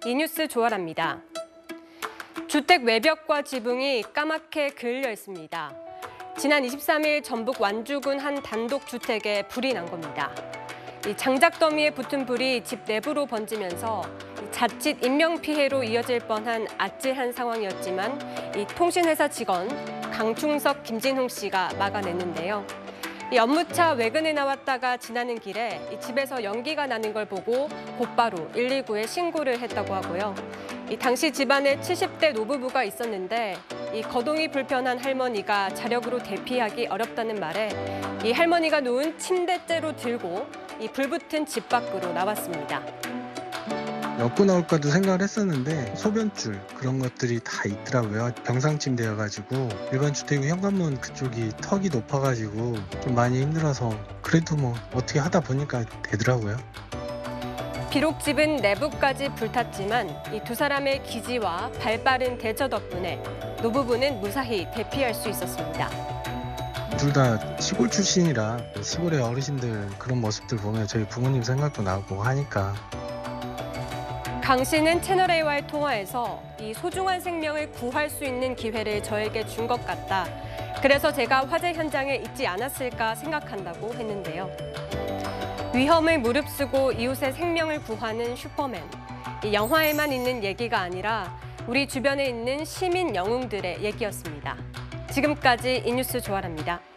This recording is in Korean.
이뉴스 조아라입니다. 주택 외벽과 지붕이 까맣게 그을려 있습니다. 지난 23일 전북 완주군 한 단독주택에 불이 난 겁니다. 이 장작 더미에 붙은 불이 집 내부로 번지면서 자칫 인명피해로 이어질 뻔한 아찔한 상황이었지만 이 통신회사 직원 강충석, 김진홍 씨가 막아냈는데요. 이 업무차 외근에 나왔다가 지나는 길에 이 집에서 연기가 나는 걸 보고 곧바로 119에 신고를 했다고 하고요. 이 당시 집안에 70대 노부부가 있었는데 이 거동이 불편한 할머니가 자력으로 대피하기 어렵다는 말에 이 할머니가 누운 침대째로 들고 이 불붙은 집 밖으로 나왔습니다. 엮고 나올까도 생각을 했었는데 소변줄 그런 것들이 다 있더라고요. 병상침대여가지고 일반 주택 현관문 그쪽이 턱이 높아가지고 좀 많이 힘들어서 그래도 뭐 어떻게 하다 보니까 되더라고요. 비록 집은 내부까지 불탔지만 이 두 사람의 기지와 발빠른 대처 덕분에 노부부는 무사히 대피할 수 있었습니다. 둘 다 시골 출신이라 시골의 어르신들 그런 모습들 보면 저희 부모님 생각도 나고 하니까. 강 씨는 채널A와의 통화에서 이 소중한 생명을 구할 수 있는 기회를 저에게 준 것 같다. 그래서 제가 화재 현장에 있지 않았을까 생각한다고 했는데요. 위험을 무릅쓰고 이웃의 생명을 구하는 슈퍼맨. 이 영화에만 있는 얘기가 아니라 우리 주변에 있는 시민 영웅들의 얘기였습니다. 지금까지 이뉴스 조아라입니다.